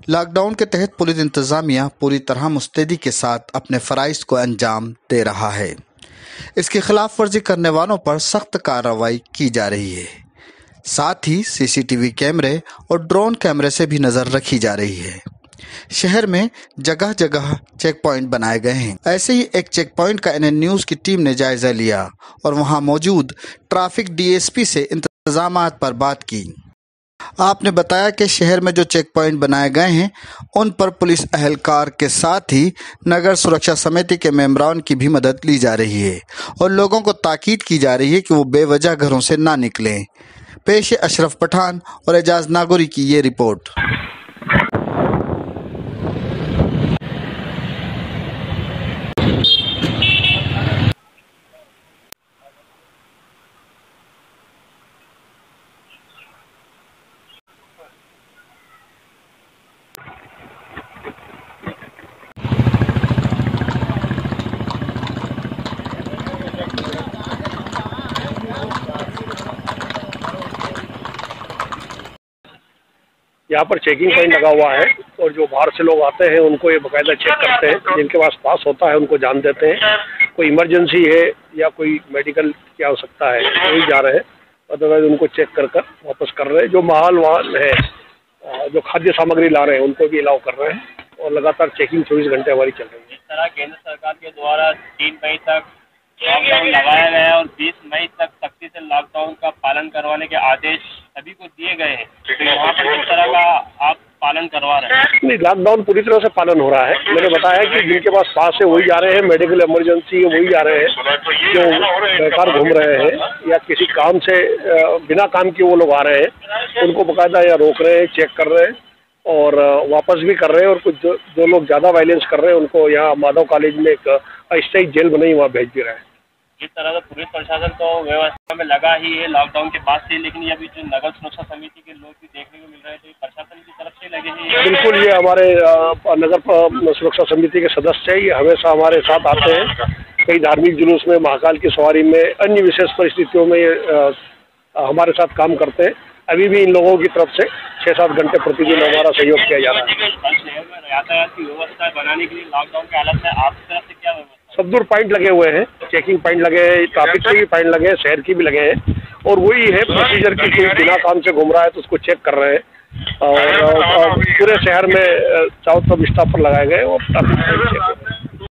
Lockdown के तहत police इंतजामिया पूरी तरह मुस्तैदी के साथ अपने फराइज को अंजाम दे रहा है। इसकी खिलाफ वर्जी करने वालों पर सख्त कार्रवाई की जा रही है। साथ ही सीसीटीवी कैमरे और ड्रोन कैमरे से भी नजर रखी जा रही है। शहर में जगह जगह चेक पॉइंट बनाए गए हैं। ऐसे ही एक चेक पॉइंट का एनएन न्यूज की टीम ने जायजा लिया और वहां मौजूद ट्रैफिक डीएसपी से इंतजामात पर बात की। आपने बताया कि शहर में जो चेक पॉइंट बनाए गए हैं उन पर पुलिस अहलकार के साथ ही नगर सुरक्षा समिति के मेंबरान की भी मदद ली जा रही है और लोगों को ताकीद की जा रही है कि वो बेवजह घरों से ना निकलें। पेश है अशरफ पठान और एजाज नागौरी की ये रिपोर्ट। यहाँ पर चेकिंग पॉइंट लगा हुआ है और जो बाहर से लोग आते हैं उनको ये बाकायदा चेक करते हैं। जिनके पास होता है उनको जान देते हैं। कोई इमरजेंसी है या कोई मेडिकल की आवश्यकता है वही जा रहे हैं, अदरवाइज उनको चेक कर वापस कर रहे हैं। जो माल वाल है, जो खाद्य सामग्री ला रहे हैं उनको भी अलाउ कर रहे हैं और लगातार चेकिंग 24 घंटे हमारी चल रही है। इस तरह केंद्र सरकार के द्वारा 3 मई तक लॉकडाउन लगाया गया है और 20 मई तक सख्ती से लॉकडाउन का पालन करवाने के आदेश सभी को दिए गए हैं। तो वहाँ पर किस तरह का आप पालन करवा रहे हैं? नहीं, लॉकडाउन पूरी तरह से पालन हो रहा है। मैंने बताया कि जिनके पास है वही जा रहे हैं, मेडिकल इमरजेंसी है वही जा रहे हैं, जो बेकार घूम रहे हैं या किसी काम से बिना काम के वो लोग आ रहे हैं उनको बाकायदा या रोक रहे हैं, चेक कर रहे हैं और वापस भी कर रहे हैं। और कुछ जो लोग ज़्यादा वायलेंस कर रहे हैं उनको यहाँ माधव कॉलेज में एक अस्थायी जेल बनाई वहाँ भेज भी रहे हैं। जिस तरह से पुलिस प्रशासन तो व्यवस्था में लगा ही है लॉकडाउन के बाद से, लेकिन अभी जो नगर सुरक्षा समिति के लोग भी देखने को मिल रहे हैं तो प्रशासन की तरफ से लगे ही। बिल्कुल, ये हमारे नगर सुरक्षा समिति के सदस्य हैं, ये हमेशा हमारे साथ आते हैं। कई धार्मिक जुलूस में, महाकाल की सवारी में, अन्य विशेष परिस्थितियों में हमारे साथ काम करते हैं। अभी भी इन लोगों की तरफ से 6-7 घंटे प्रतिदिन हमारा सहयोग किया जा रहा है। शहर में यातायात की व्यवस्था बनाने के लिए लॉकडाउन के हालत में आपकी तरफ से क्या व्यवस्था? सब दूर पॉइंट लगे हुए हैं, चेकिंग पॉइंट लगे हैं, ट्रैफिक के भी पॉइंट लगे हैं, शहर की भी लगे हैं और वही है प्रोसीजर की। कोई बिना काम से घूम रहा है तो उसको चेक कर रहे हैं और पूरे शहर में चारों तरफ स्टाफ पर लगाए गए और ट्रैफिक चेक।